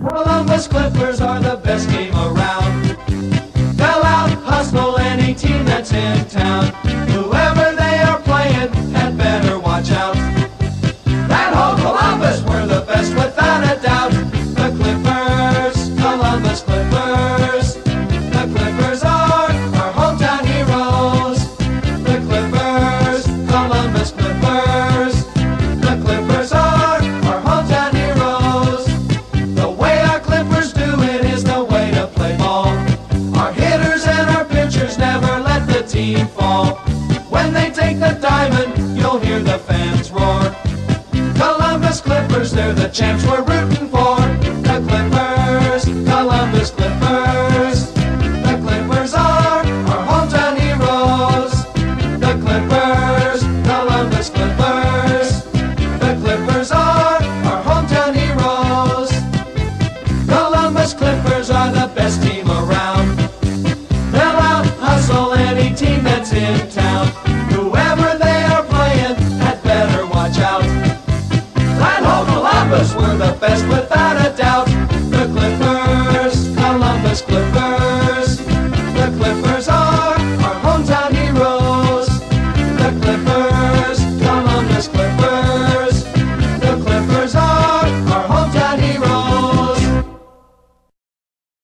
Columbus Clippers are the best team around. They'll out hustle any team that's in town. Whoever they are playing had better watch out. That whole Columbus, we're the best without a doubt. The Clippers, Columbus Clippers. The Clippers are our hometown heroes. The Clippers, Columbus Clippers. The Clippers are our hometown heroes. The way our Clippers do it is the way to play ball. Our hitters and our pitchers never let the team fall. When they take the diamond, you'll hear the fans roar. Columbus Clippers, they're the champs we're rooting for. The Clippers, Columbus Clippers. The Clippers are our hometown heroes. The Clippers, Columbus Clippers. The Clippers are our hometown heroes. Columbus Clippers are the best team around. They'll out hustle any team that's in